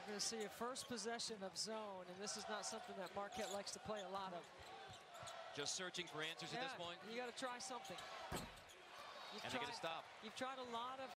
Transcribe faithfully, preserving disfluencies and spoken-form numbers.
going to see a first possession of zone, and this is not something that Marquette likes to play a lot of. Just searching for answers yeah, at this point. You got to try something. You've and tried, they're going to stop. You've tried a lot of